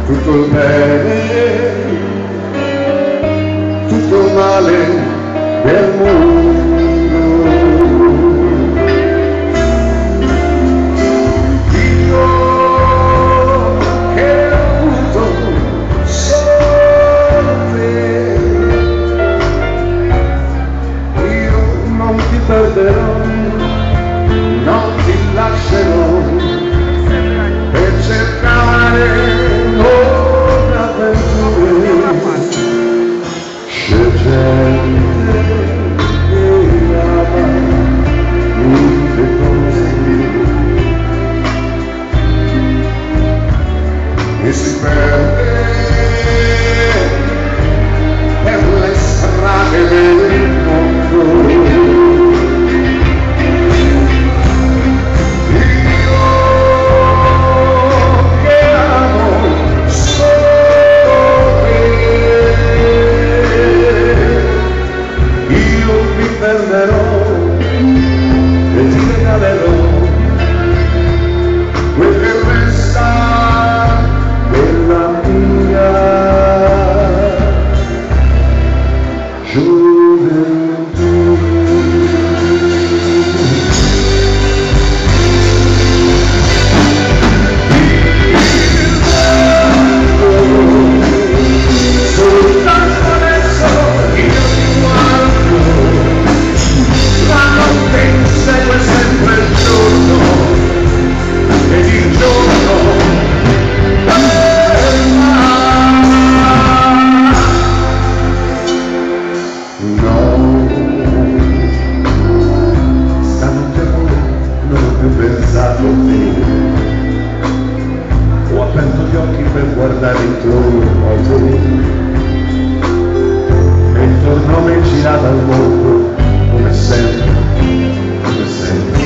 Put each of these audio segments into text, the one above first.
tutto il bene, tutto il male del mondo. Io che ho avuto solo te, io non ti perderò, non ti lascerò per cercare c'è gente che ama molte cose e si perde per le strade del mondo. E ti regalerò quel che resta della mia gioventù. Soltanto adesso io ti guardo, la notte insegue sempre il giorno ed il giorno no, stanotte non ho più pensato a te, ho aperto gli occhi per guardare intorno a te e intorno a me girava il mondo come sempre, come sempre.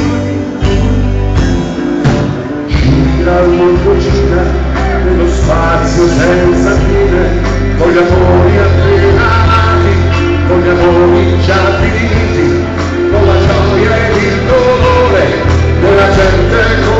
Gira il mondo, gira nello spazio senza fine, con gli amori appena nati, con gli amori già finiti, con la gioia ed il dolore della gente.